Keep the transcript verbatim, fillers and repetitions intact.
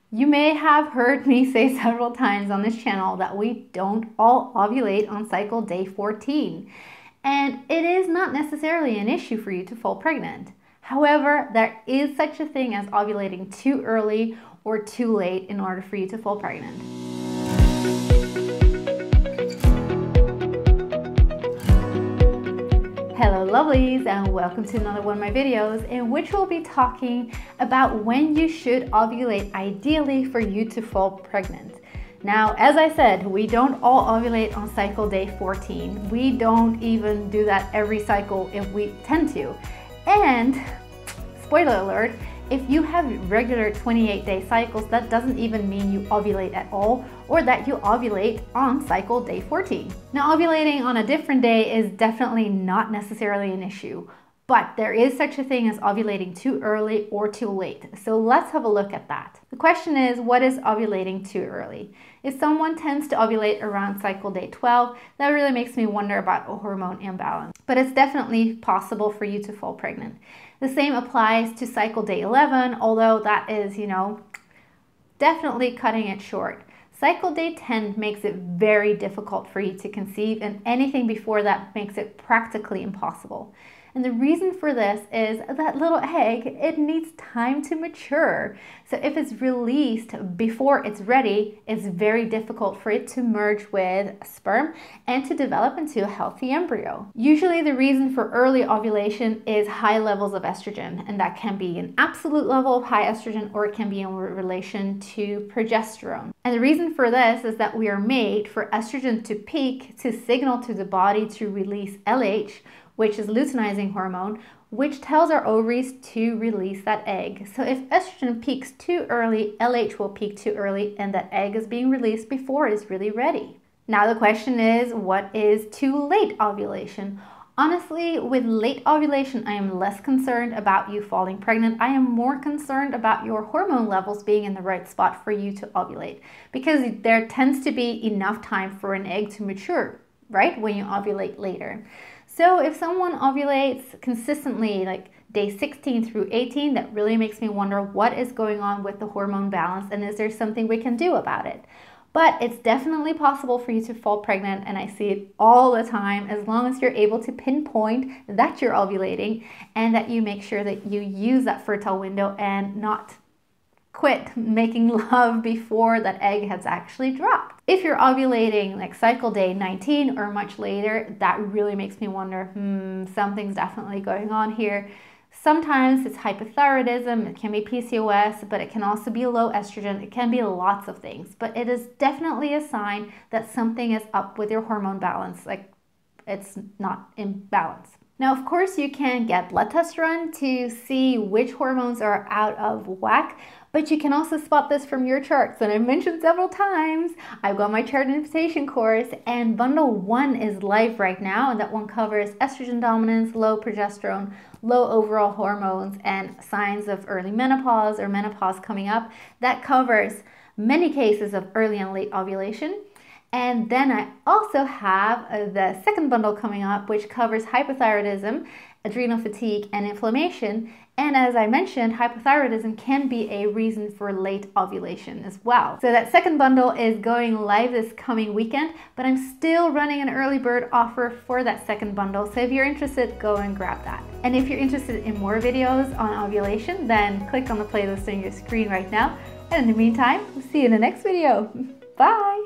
You may have heard me say several times on this channel that we don't all ovulate on cycle day fourteen. And it is not necessarily an issue for you to fall pregnant. However, there is such a thing as ovulating too early or too late in order for you to fall pregnant. Hello lovelies, and welcome to another one of my videos in which we'll be talking about when you should ovulate ideally for you to fall pregnant. Now, as I said, we don't all ovulate on cycle day fourteen. We don't even do that every cycle if we tend to. And, spoiler alert, if you have regular twenty-eight day cycles, that doesn't even mean you ovulate at all or that you ovulate on cycle day fourteen. Now, ovulating on a different day is definitely not necessarily an issue, but there is such a thing as ovulating too early or too late. So let's have a look at that. The question is, what is ovulating too early? If someone tends to ovulate around cycle day twelve, that really makes me wonder about a hormone imbalance. But it's definitely possible for you to fall pregnant. The same applies to cycle day eleven, although that is, you know, definitely cutting it short. Cycle day ten makes it very difficult for you to conceive, and anything before that makes it practically impossible. And the reason for this is that little egg, it needs time to mature. So if it's released before it's ready, it's very difficult for it to merge with sperm and to develop into a healthy embryo. Usually the reason for early ovulation is high levels of estrogen, and that can be an absolute level of high estrogen or it can be in relation to progesterone. And the reason for this is that we are made for estrogen to peak to signal to the body to release L H, which is luteinizing hormone, which tells our ovaries to release that egg. So if estrogen peaks too early, L H will peak too early, and that egg is being released before it's really ready. Now the question is, what is too late ovulation? Honestly, with late ovulation, I am less concerned about you falling pregnant. I am more concerned about your hormone levels being in the right spot for you to ovulate, because there tends to be enough time for an egg to mature, right, when you ovulate later. So if someone ovulates consistently, like day sixteen through eighteen, that really makes me wonder what is going on with the hormone balance and is there something we can do about it. But it's definitely possible for you to fall pregnant, and I see it all the time, as long as you're able to pinpoint that you're ovulating and that you make sure that you use that fertile window and not quit making love before that egg has actually dropped. If you're ovulating like cycle day nineteen or much later, that really makes me wonder, hmm, something's definitely going on here. Sometimes it's hypothyroidism, it can be P C O S, but it can also be low estrogen, it can be lots of things. But it is definitely a sign that something is up with your hormone balance, like it's not in balance. Now, of course, you can get blood tests run to see which hormones are out of whack, but you can also spot this from your charts. And I've mentioned several times, I've got my chart interpretation course, and bundle one is live right now, and that one covers estrogen dominance, low progesterone, low overall hormones, and signs of early menopause or menopause coming up. That covers many cases of early and late ovulation. And then I also have uh, the second bundle coming up, which covers hypothyroidism, adrenal fatigue, and inflammation. And as I mentioned, hypothyroidism can be a reason for late ovulation as well. So that second bundle is going live this coming weekend, but I'm still running an early bird offer for that second bundle. So if you're interested, go and grab that. And if you're interested in more videos on ovulation, then click on the playlist on your screen right now. And in the meantime, we'll see you in the next video. Bye!